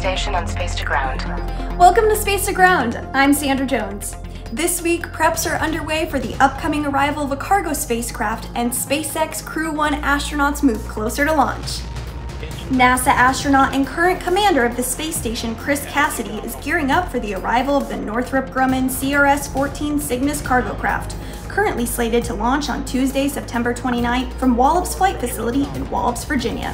station and space to ground. Welcome to Space to Ground. I'm Sandra Jones. This week, preps are underway for the upcoming arrival of a cargo spacecraft, and SpaceX Crew 1 astronauts move closer to launch. NASA astronaut and current commander of the space station, Chris Cassidy, is gearing up for the arrival of the Northrop Grumman CRS-14 Cygnus cargo craft, currently slated to launch on Tuesday, September 29th from Wallops Flight Facility in Wallops, Virginia.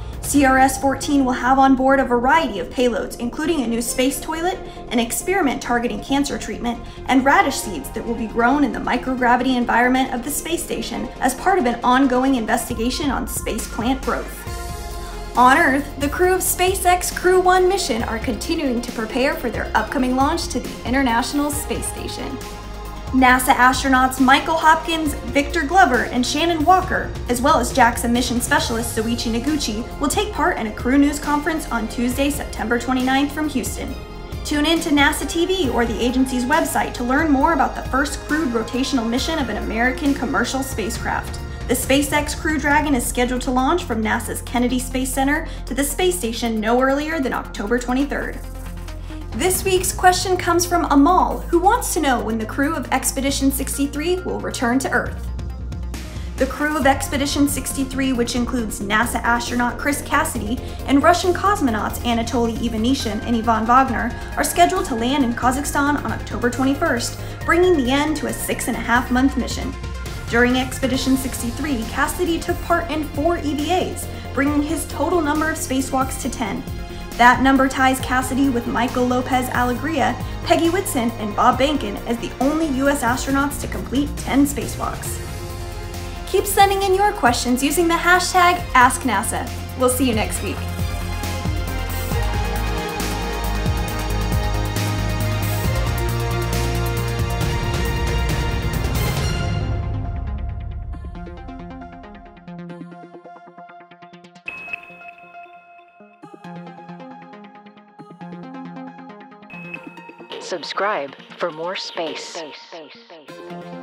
CRS-14 will have on board a variety of payloads, including a new space toilet, an experiment targeting cancer treatment, and radish seeds that will be grown in the microgravity environment of the space station as part of an ongoing investigation on space plant growth. On Earth, the crew of SpaceX Crew 1 mission are continuing to prepare for their upcoming launch to the International Space Station. NASA astronauts Michael Hopkins, Victor Glover, and Shannon Walker, as well as JAXA mission specialist Soichi Noguchi, will take part in a crew news conference on Tuesday, September 29th from Houston. Tune in to NASA TV or the agency's website to learn more about the first crewed rotational mission of an American commercial spacecraft. The SpaceX Crew Dragon is scheduled to launch from NASA's Kennedy Space Center to the space station no earlier than October 23rd. This week's question comes from Amal, who wants to know when the crew of Expedition 63 will return to Earth. The crew of Expedition 63, which includes NASA astronaut Chris Cassidy and Russian cosmonauts Anatoly Ivanishin and Ivan Wagner, are scheduled to land in Kazakhstan on October 21st, bringing the end to a 6.5-month mission. During Expedition 63, Cassidy took part in 4 EVAs, bringing his total number of spacewalks to 10. That number ties Cassidy with Michael Lopez Alegria, Peggy Whitson, and Bob Behnken as the only U.S. astronauts to complete 10 spacewalks. Keep sending in your questions using the hashtag AskNASA. We'll see you next week. Subscribe for more space.